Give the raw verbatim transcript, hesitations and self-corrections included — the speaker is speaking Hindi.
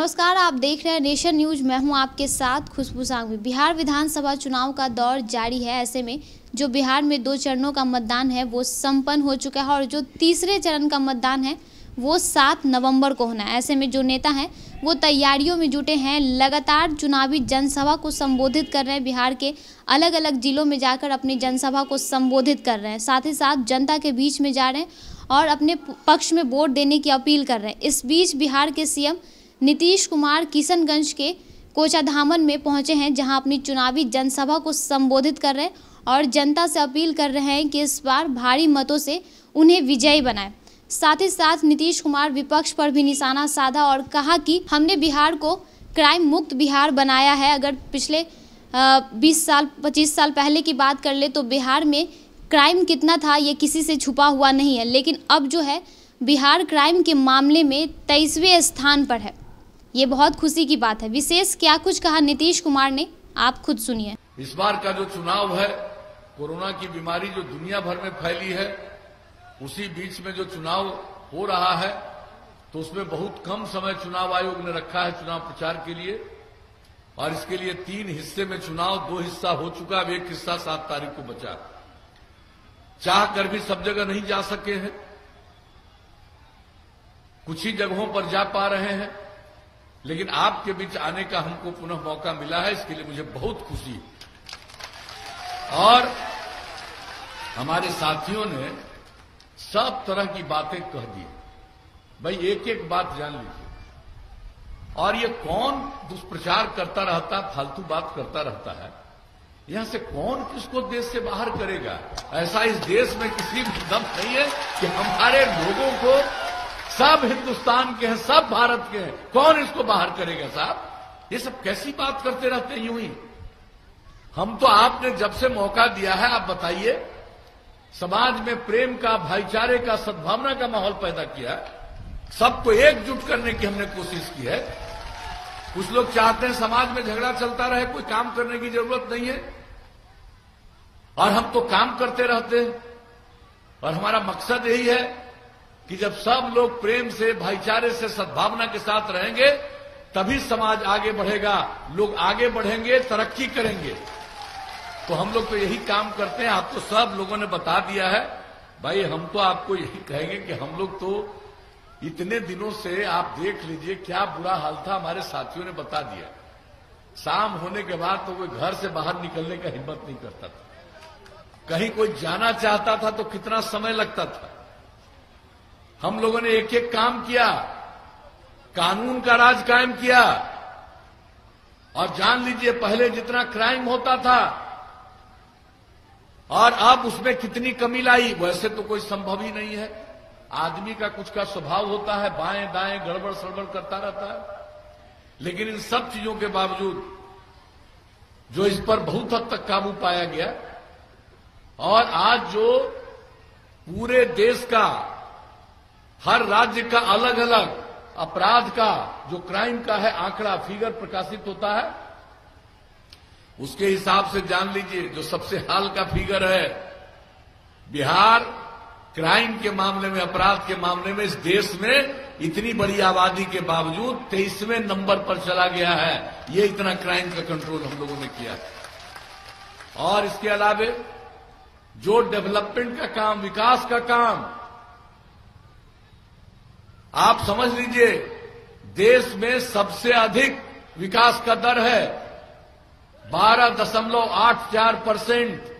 नमस्कार, आप देख रहे हैं नेशन न्यूज। मैं हूं आपके साथ खुशबू सांघवी। बिहार विधानसभा चुनाव का दौर जारी है। ऐसे में जो बिहार में दो चरणों का मतदान है वो संपन्न हो चुका है और जो तीसरे चरण का मतदान है वो सात नवंबर को होना है। ऐसे में जो नेता हैं वो तैयारियों में जुटे हैं, लगातार चुनावी जनसभा को संबोधित कर रहे हैं। बिहार के अलग अलग जिलों में जाकर अपनी जनसभा को संबोधित कर रहे हैं, साथ ही साथ जनता के बीच में जा रहे हैं और अपने पक्ष में वोट देने की अपील कर रहे हैं। इस बीच बिहार के सीएम नीतीश कुमार किशनगंज के कोचाधामन में पहुंचे हैं, जहां अपनी चुनावी जनसभा को संबोधित कर रहे हैं और जनता से अपील कर रहे हैं कि इस बार भारी मतों से उन्हें विजयी बनाएं। साथ ही साथ नीतीश कुमार विपक्ष पर भी निशाना साधा और कहा कि हमने बिहार को क्राइम मुक्त बिहार बनाया है। अगर पिछले बीस साल पच्चीस साल पहले की बात कर ले तो बिहार में क्राइम कितना था ये किसी से छुपा हुआ नहीं है, लेकिन अब जो है बिहार क्राइम के मामले में तेईसवें स्थान पर है। ये बहुत खुशी की बात है। विशेष क्या कुछ कहा नीतीश कुमार ने, आप खुद सुनिए। इस बार का जो चुनाव है, कोरोना की बीमारी जो दुनिया भर में फैली है, उसी बीच में जो चुनाव हो रहा है तो उसमें बहुत कम समय चुनाव आयोग ने रखा है चुनाव प्रचार के लिए, और इसके लिए तीन हिस्से में चुनाव, दो हिस्सा हो चुका, अब एक हिस्सा सात तारीख को बचा। चाह कर भी सब जगह नहीं जा सके हैं, कुछ ही जगहों पर जा पा रहे हैं, लेकिन आपके बीच आने का हमको पुनः मौका मिला है, इसके लिए मुझे बहुत खुशी है। और हमारे साथियों ने सब तरह की बातें कह दी। भाई एक एक बात जान लीजिए, और ये कौन दुष्प्रचार करता रहता, फालतू बात करता रहता है, यहां से कौन किसको देश से बाहर करेगा? ऐसा इस देश में किसी भी दम नहीं है कि हमारे लोगों को, सब हिंदुस्तान के हैं, सब भारत के हैं, कौन इसको बाहर करेगा साहब? ये सब कैसी बात करते रहते हैं यूं ही। हम तो आपने जब से मौका दिया है, आप बताइए, समाज में प्रेम का, भाईचारे का, सद्भावना का माहौल पैदा किया, सबको एकजुट करने की हमने कोशिश की है। कुछ लोग चाहते हैं समाज में झगड़ा चलता रहे, कोई काम करने की जरूरत नहीं है, और हम तो काम करते रहते हैं। और हमारा मकसद यही है कि जब सब लोग प्रेम से, भाईचारे से, सद्भावना के साथ रहेंगे तभी समाज आगे बढ़ेगा, लोग आगे बढ़ेंगे, तरक्की करेंगे। तो हम लोग तो यही काम करते हैं। आप तो सब लोगों ने बता दिया है भाई, हम तो आपको यही कहेंगे कि हम लोग तो इतने दिनों से, आप देख लीजिए क्या बुरा हाल था, हमारे साथियों ने बता दिया। शाम होने के बाद तो कोई घर से बाहर निकलने का हिम्मत नहीं करता था, कहीं कोई जाना चाहता था तो कितना समय लगता था। हम लोगों ने एक एक काम किया, कानून का राज कायम किया, और जान लीजिए पहले जितना क्राइम होता था और अब उसमें कितनी कमी लाई। वैसे तो कोई संभव ही नहीं है, आदमी का कुछ का स्वभाव होता है, बाएं दाएं गड़बड़ सड़बड़ करता रहता है, लेकिन इन सब चीजों के बावजूद जो इस पर बहुत हद तक काबू पाया गया, और आज जो पूरे देश का, हर राज्य का अलग अलग अपराध का, जो क्राइम का है आंकड़ा, फिगर प्रकाशित होता है, उसके हिसाब से जान लीजिए जो सबसे हाल का फिगर है, बिहार क्राइम के मामले में, अपराध के मामले में इस देश में इतनी बड़ी आबादी के बावजूद तेईसवें नंबर पर चला गया है। ये इतना क्राइम का कंट्रोल हम लोगों ने किया है। और इसके अलावे जो डेवलपमेंट का काम, विकास का काम, आप समझ लीजिए देश में सबसे अधिक विकास का दर है, बारह दशमलव आठ चार परसेंट।